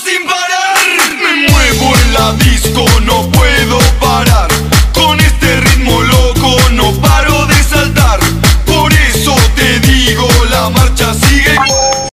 sin parar. Me muevo en la disco, no